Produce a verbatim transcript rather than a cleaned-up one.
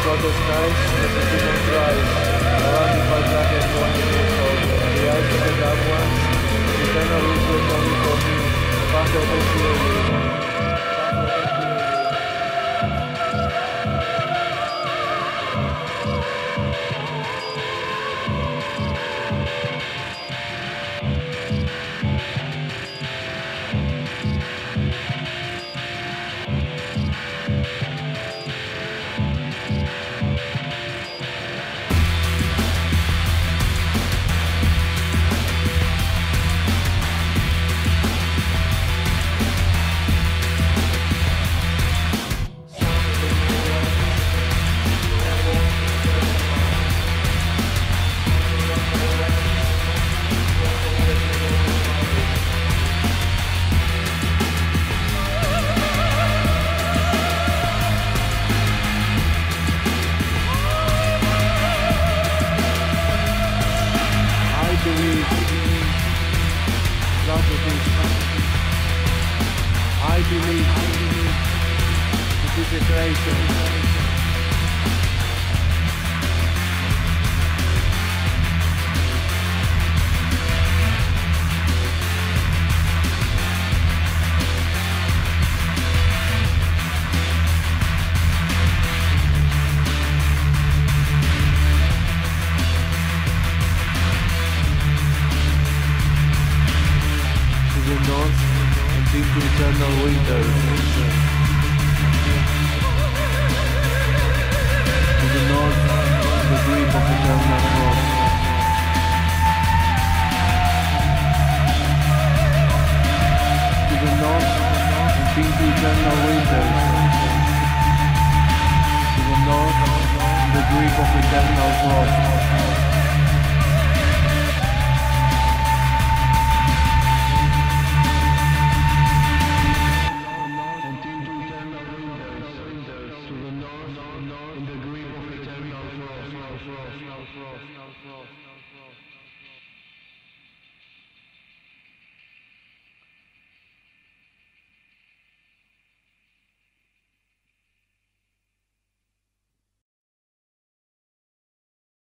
got the skies, the human rise, surrounded by black and wonderful souls. The eyes of the dark ones, eternal wisdom only for me, path of the fearless. I believe it is a creation. To the north and into eternal winter. To the north, the grip of eternal frost. To the north and into eternal winter. To the north, the grip of eternal frost.